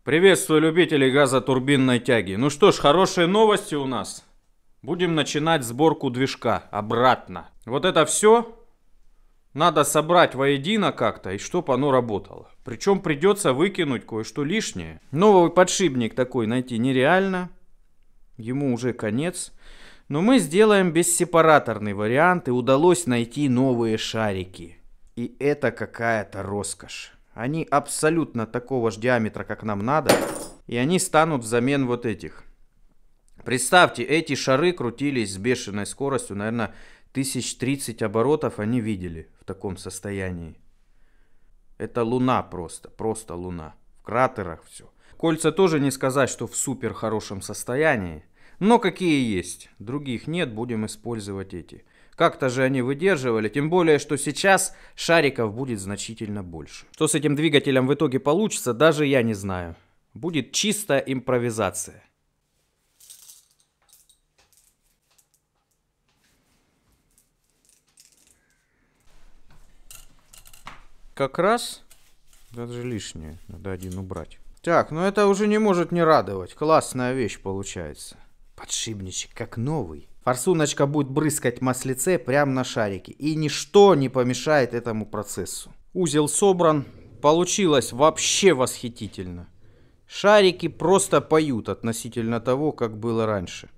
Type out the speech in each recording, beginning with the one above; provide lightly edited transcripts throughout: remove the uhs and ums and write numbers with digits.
Приветствую любителей газотурбинной тяги. Ну что ж, хорошие новости у нас. Будем начинать сборку движка обратно. Вот это все надо собрать воедино как-то, и чтобы оно работало. Причем придется выкинуть кое-что лишнее. Новый подшипник такой найти нереально. Ему уже конец. Но мы сделаем бессепараторный вариант, и удалось найти новые шарики. И это какая-то роскошь. Они абсолютно такого же диаметра, как нам надо. И они станут взамен вот этих. Представьте, эти шары крутились с бешеной скоростью. Наверное, 1030 оборотов они видели в таком состоянии. Это луна просто. Просто луна. В кратерах все. Кольца тоже не сказать, что в супер хорошем состоянии. Но какие есть. Других нет, будем использовать эти. Как-то же они выдерживали, тем более, что сейчас шариков будет значительно больше. Что с этим двигателем в итоге получится, даже я не знаю. Будет чистая импровизация. Как раз, даже лишнее, надо один убрать. Так, ну это уже не может не радовать. Классная вещь получается. Подшипничек как новый. Форсуночка будет брызгать маслице прямо на шарике. И ничто не помешает этому процессу. Узел собран. Получилось вообще восхитительно. Шарики просто поют относительно того, как было раньше.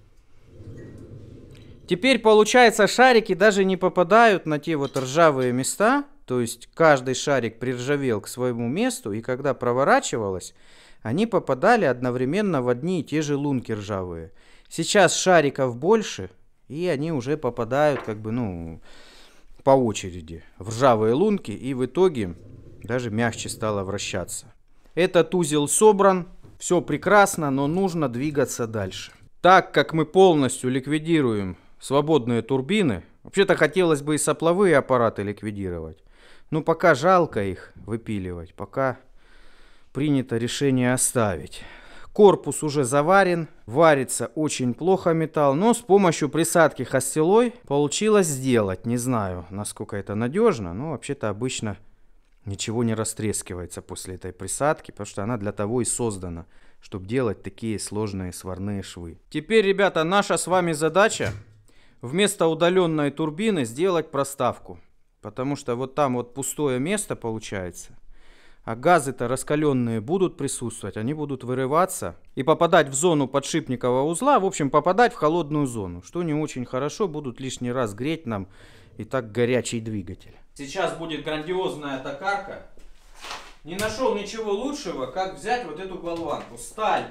Теперь получается, шарики даже не попадают на те вот ржавые места. То есть каждый шарик приржавел к своему месту. И когда проворачивалось, они попадали одновременно в одни и те же лунки ржавые. Сейчас шариков больше, и они уже попадают как бы, ну, по очереди в ржавые лунки, и в итоге даже мягче стало вращаться. Этот узел собран, все прекрасно, но нужно двигаться дальше. Так как мы полностью ликвидируем свободные турбины, вообще-то хотелось бы и сопловые аппараты ликвидировать, но пока жалко их выпиливать, пока принято решение оставить. Корпус уже заварен, варится очень плохо металл, но с помощью присадки хостилой получилось сделать. Не знаю, насколько это надежно, но вообще-то обычно ничего не растрескивается после этой присадки, потому что она для того и создана, чтобы делать такие сложные сварные швы. Теперь, ребята, наша с вами задача вместо удаленной турбины сделать проставку, потому что вот там вот пустое место получается. А газы-то раскаленные будут присутствовать, они будут вырываться и попадать в зону подшипникового узла, в общем, попадать в холодную зону, что не очень хорошо, будут лишний раз греть нам и так горячий двигатель. Сейчас будет грандиозная токарка. Не нашел ничего лучшего, как взять вот эту болванку. Сталь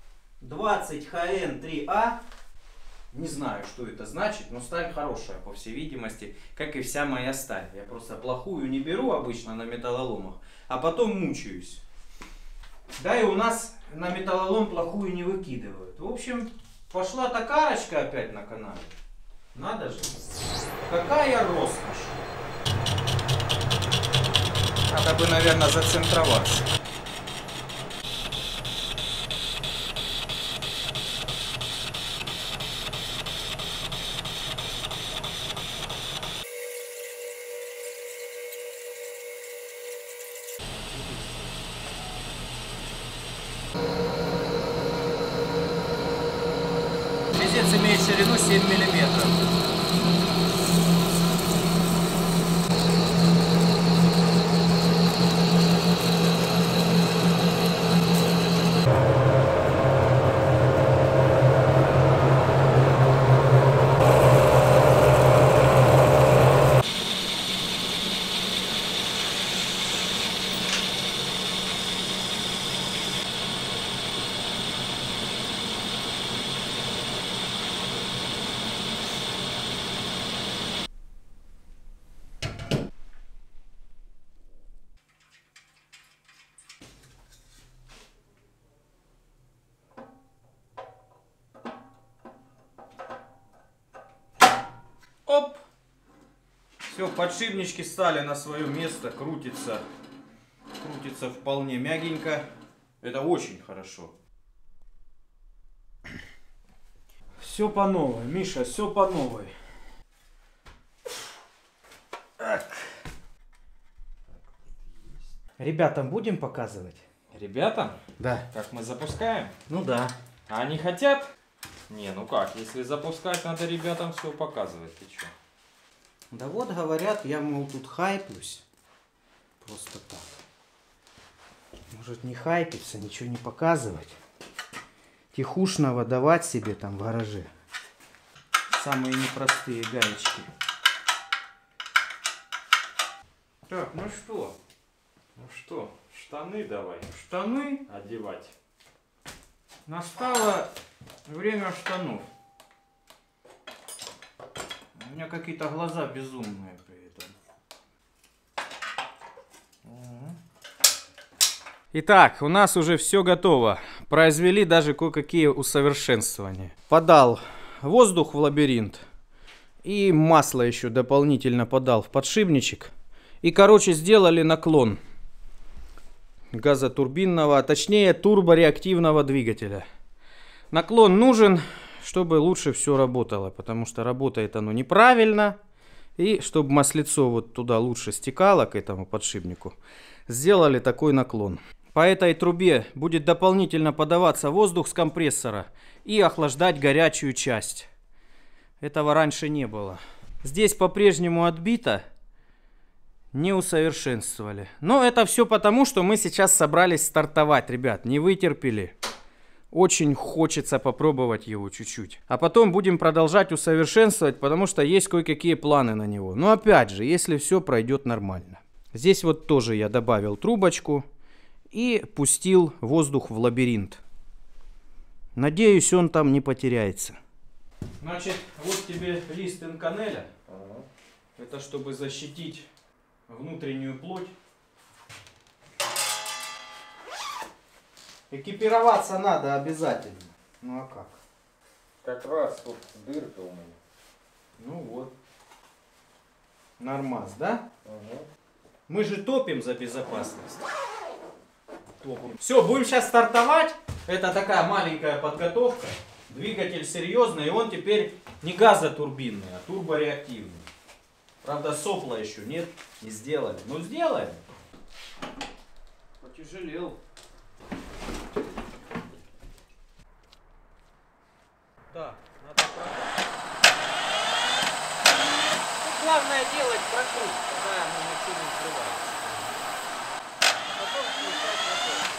20ХН3А. Не знаю, что это значит, но сталь хорошая, по всей видимости, как и вся моя сталь. Я просто плохую не беру обычно на металлоломах, а потом мучаюсь. Да и у нас на металлолом плохую не выкидывают. В общем, пошла токарочка опять на канале. Надо же. Какая роскошь. Надо бы, наверное, зацентроваться. Резец имеет ширину 7 миллиметров. Оп! Все, подшипнички стали на свое место, крутится вполне мягенько. Это очень хорошо. Все по новой, Миша, все по новой. Так. Ребятам будем показывать? Ребята? Да. Как мы запускаем? Ну да. А они хотят? Не, ну как, если запускать, надо ребятам все показывать. Ты чё? Да вот говорят, я, мол, тут хайплюсь. Просто так. Может не хайпиться, ничего не показывать. Тихушно выдавать себе там в гараже. Самые непростые гаечки. Так, ну что? Ну что, штаны давай. Штаны. Одевать. Настало время штанов. У меня какие-то глаза безумные при этом. Итак, у нас уже все готово. Произвели даже кое-какие усовершенствования. Подал воздух в лабиринт. И масло еще дополнительно подал в подшипничек. И, короче, сделали наклон газотурбинного, а точнее турбореактивного двигателя. Наклон нужен, чтобы лучше все работало, потому что работает оно неправильно. И чтобы маслицо вот туда лучше стекало, к этому подшипнику, сделали такой наклон. По этой трубе будет дополнительно подаваться воздух с компрессора и охлаждать горячую часть. Этого раньше не было. Здесь по-прежнему отбито. Не усовершенствовали. Но это все потому, что мы сейчас собрались стартовать, ребят. Не вытерпели. Очень хочется попробовать его чуть-чуть. А потом будем продолжать усовершенствовать, потому что есть кое-какие планы на него. Но опять же, если все пройдет нормально. Здесь вот тоже я добавил трубочку и пустил воздух в лабиринт. Надеюсь, он там не потеряется. Значит, вот тебе лист инканеля. Это чтобы защитить внутреннюю плоть. Экипироваться надо обязательно. Ну а как? Как раз вот дырка у меня. Ну вот. Нормас, да? Угу. Мы же топим за безопасность. Топим. Все, будем сейчас стартовать. Это такая маленькая подготовка. Двигатель серьезный, и он теперь не газотурбинный, а турбореактивный. Правда, сопла еще нет, не сделали. Ну сделаем. Потяжелел. Да, надо продать. Ну, главное делать прокрут, когда оно ничего не открывается. Потом включать мотор.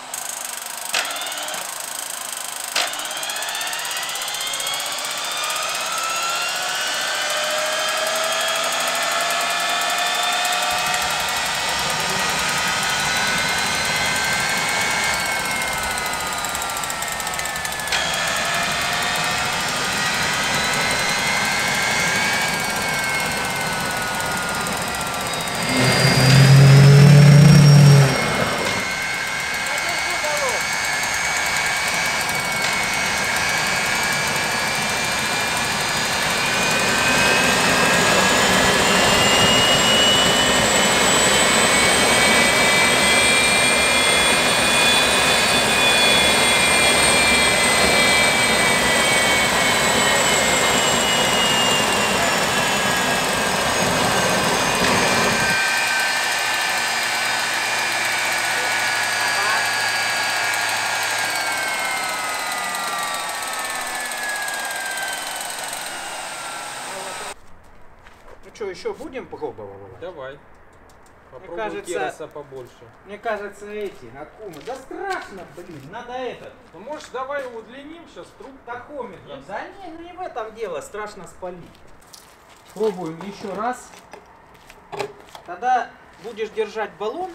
Что, еще будем пробовать? Давай. Попробуй кажется, кероса побольше. Мне кажется, эти аккумы. Да страшно, блин, надо этот. Ну, может, давай его удлиним сейчас, труб. Тахометр. Есть? Да не в этом дело, страшно спалить. Пробуем еще раз. Тогда будешь держать баллон,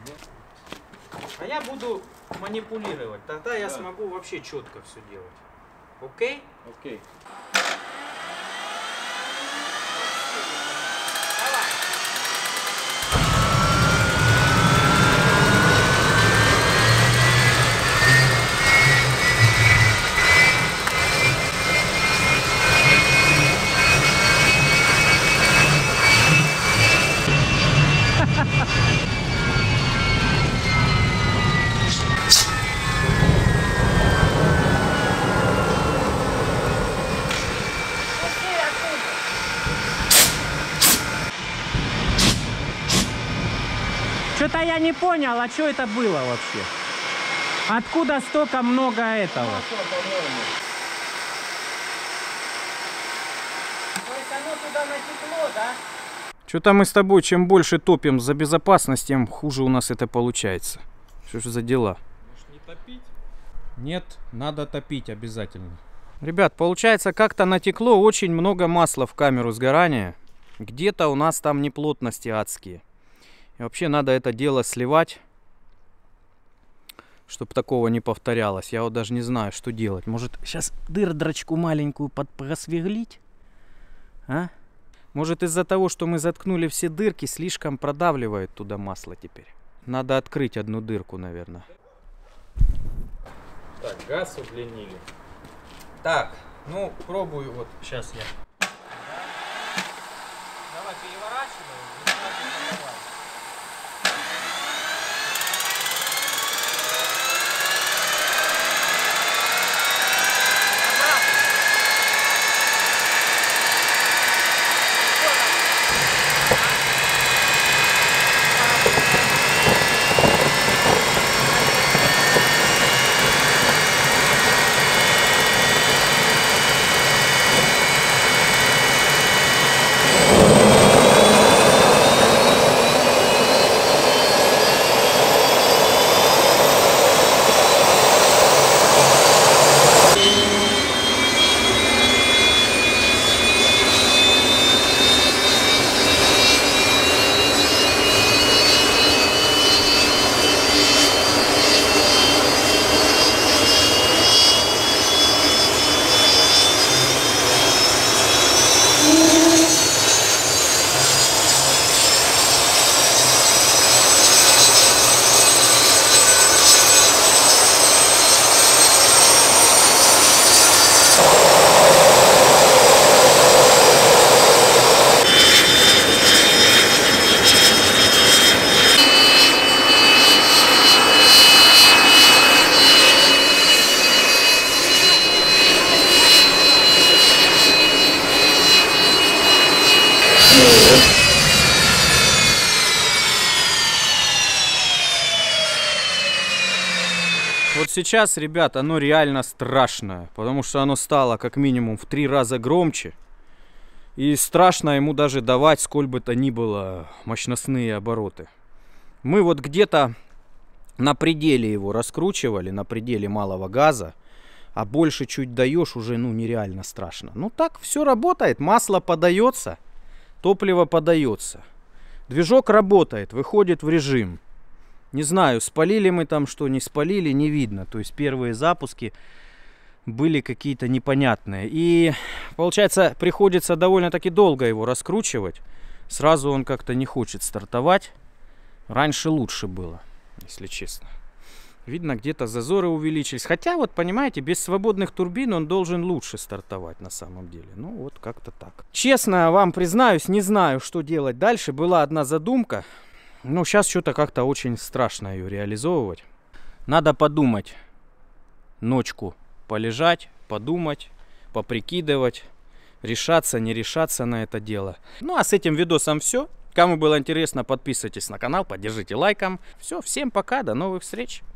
а я буду манипулировать. Тогда я смогу вообще четко все делать. Окей? Окей. Что-то я не понял, а что это было вообще? Откуда столько много этого? То есть оно туда натекло, да? Что-то мы с тобой, чем больше топим за безопасность, тем хуже у нас это получается. Что же за дела? Может, не топить? Нет, надо топить обязательно. Ребят, получается, как-то натекло очень много масла в камеру сгорания. Где-то у нас там неплотности адские. И вообще надо это дело сливать, чтобы такого не повторялось. Я вот даже не знаю, что делать. Может, сейчас дырочку маленькую просверлить? А? Может, из-за того, что мы заткнули все дырки, слишком продавливает туда масло теперь. Надо открыть одну дырку, наверное. Так, газ удлинили. Так, ну пробую. Вот сейчас я. Давай переворачиваем. Вот сейчас, ребят, оно реально страшное, потому что оно стало как минимум в 3 раза громче. И страшно ему даже давать сколь бы то ни было мощностные обороты. Мы вот где-то на пределе его раскручивали, на пределе малого газа. А больше чуть даешь, уже ну нереально страшно. Ну так, все работает, масло подается, топливо подается. Движок работает, выходит в режим. Не знаю, спалили мы там что, не спалили, не видно. То есть первые запуски были какие-то непонятные. И получается, приходится довольно-таки долго его раскручивать. Сразу он как-то не хочет стартовать. Раньше лучше было, если честно. Видно, где-то зазоры увеличились. Хотя, вот понимаете, без свободных турбин он должен лучше стартовать на самом деле. Ну, вот как-то так. Честно вам признаюсь, не знаю, что делать дальше. Была одна задумка. Но сейчас что-то как-то очень страшно ее реализовывать. Надо подумать. Ночку полежать, подумать, поприкидывать. Решаться, не решаться на это дело. Ну, а с этим видосом все. Кому было интересно, подписывайтесь на канал, поддержите лайком. Все, всем пока, до новых встреч.